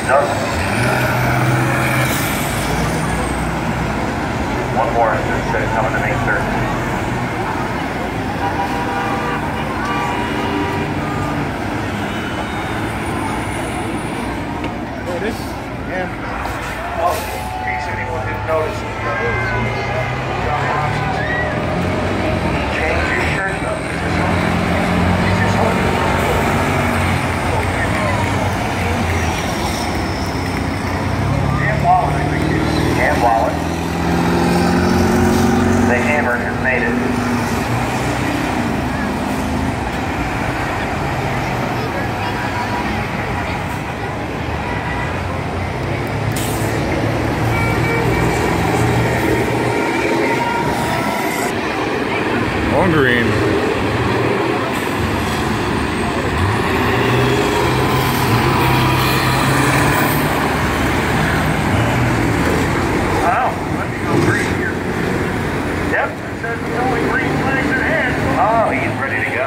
Dozen. One more instead coming to make certain. Notice? Yeah. Oh, in case anyone didn't notice. Change your shirt up. Is this one? Hand wallet, I think. Hand wallet. The hammer has made it. On green. Oh, let me go green here. Yep, it says the only green flags in hand. Oh, he's ready to go.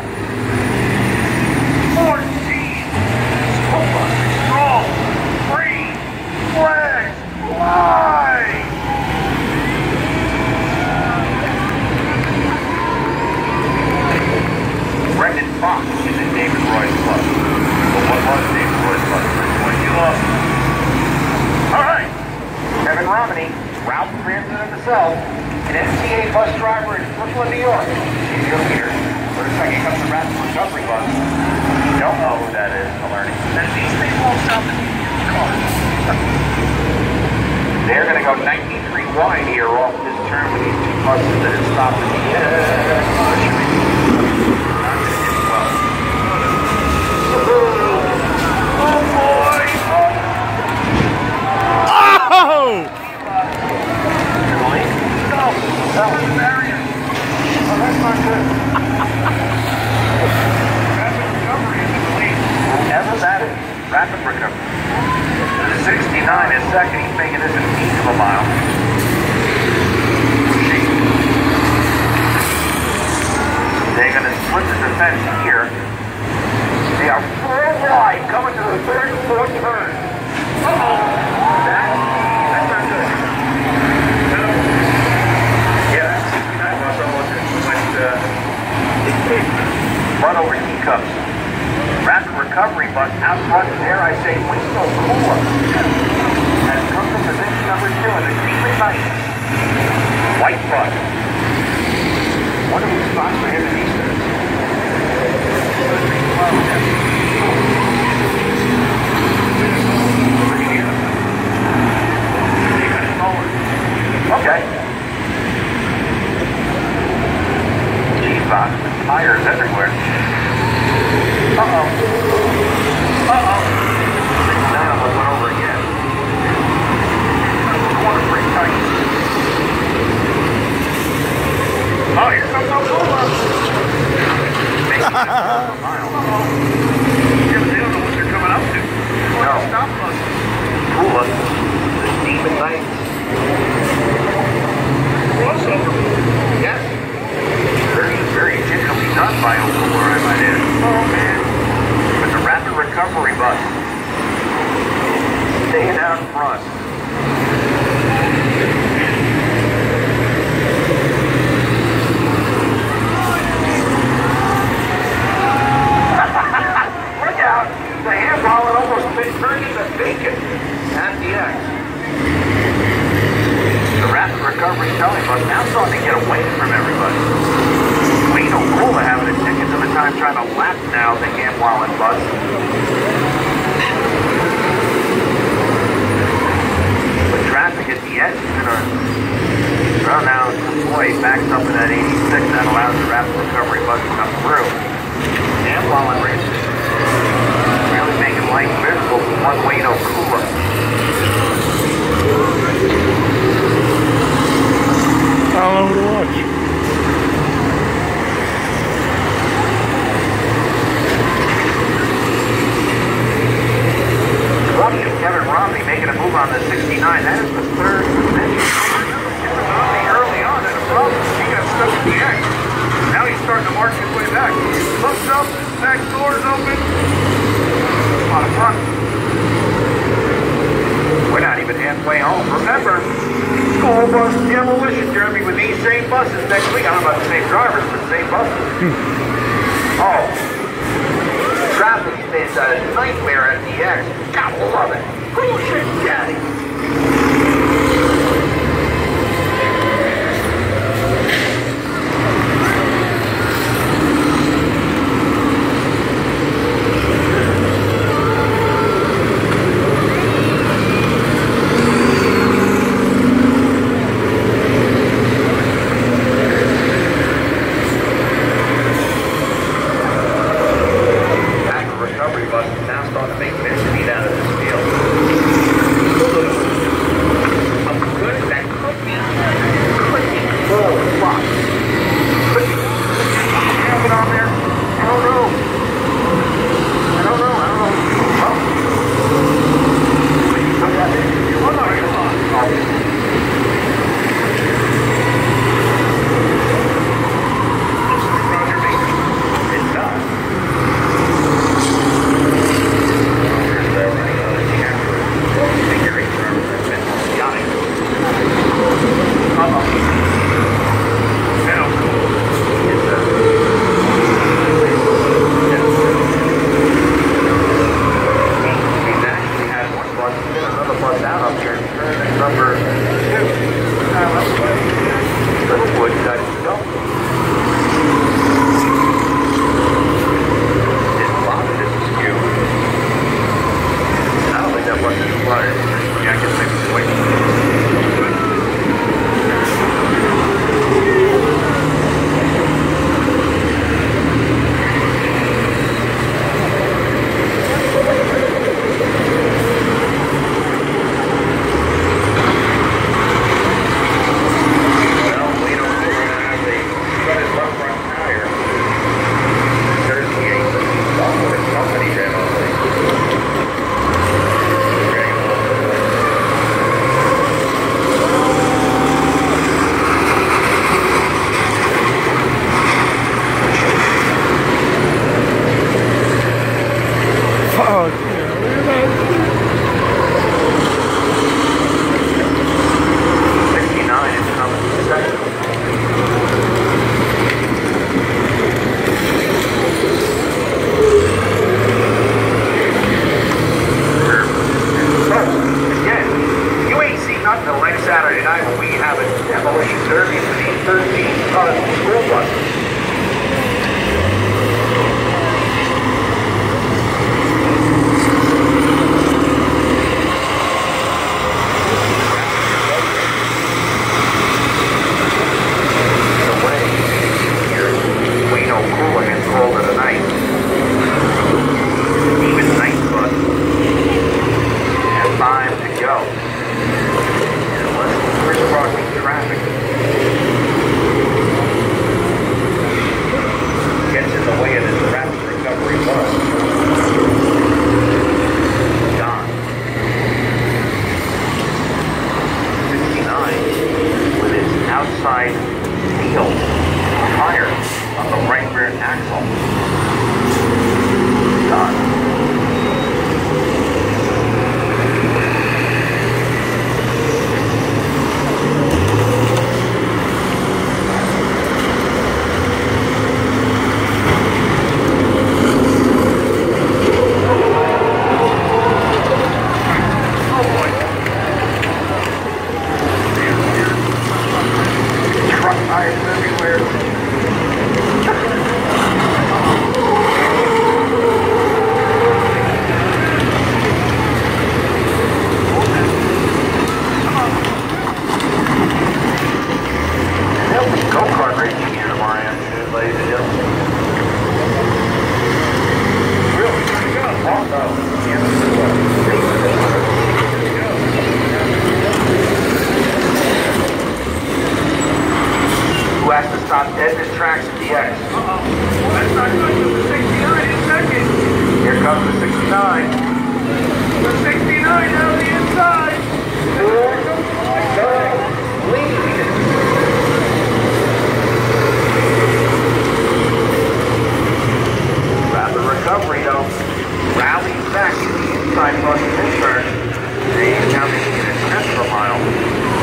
14. School bus is strong. Green flags fly. Brendan Fox is in David Roy's club. But what was David Roy's club? When you lost. All right. Kevin Romney, route transit in the south, an MTA bus driver in Brooklyn, New York. He's your leader. For a second comes the rapid recovery bus. You don't know who that is, I'm learning. Then these things won't stop the cars. They're going to go 93 wide here off this turn with these two buses that have stopped at the end. Oh boy! Oh! Really? No, that was a barrier. Oh, that's not good. Rapid recovery is in the lead. Whoever that is, rapid recovery. 69 is second. He's making this an eighth of a mile. They're going to split the defense here. They are full wide coming to the third and fourth turn. Uh-oh. That's not good. No. Yeah, that was almost run over teacups. Rapid recovery bus out front, dare I say, Winslow Cooler has come to position number 2 in the green and white. White bus. What are the spots for him in Eastern? Okay. G-box with tires everywhere. Uh-oh. Uh-oh. Now we went over again. Corner pretty tight. Oh, here comes Oklahoma. Making it a mile. Uh-oh. Yeah, but they don't know what they're coming up to. No. Stop us. Cool us. The demon night. Crossover. Yes. Very, very gingerly done by Oklahoma, I might add. Oh, man. With the rapid recovery bus. Staying out front. Look out! The hand wallet almost turned into bacon at the X. The rapid recovery selling bus now starting to get away from everybody. Wayne O'Cola having a ticket of the time trying to lap now the hand wallet bus. With traffic at the edge, it's gonna run now. Boy, backs up in that 86. That allows the rapid recovery bus to come through. Hand wallet races really making life miserable for one Wayne O'Cola. I don't know who to watch. Kevin Romney making a move on the 69. That is the third position. Kevin Romney early on had a problem. He got stuck at the X. Now he's starting to march his way back. Looks up, back door is open. On the front. Oh, traffic is a nightmare at the X. Gotta love it. Bullshit, daddy.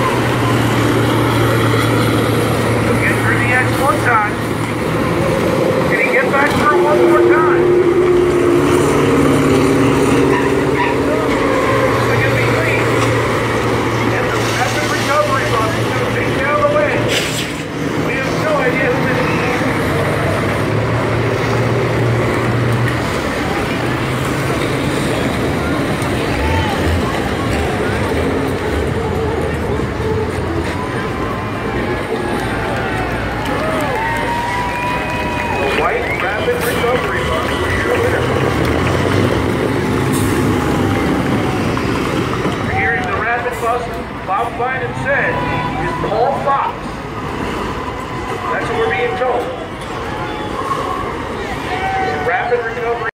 Get through the X one time. one more time.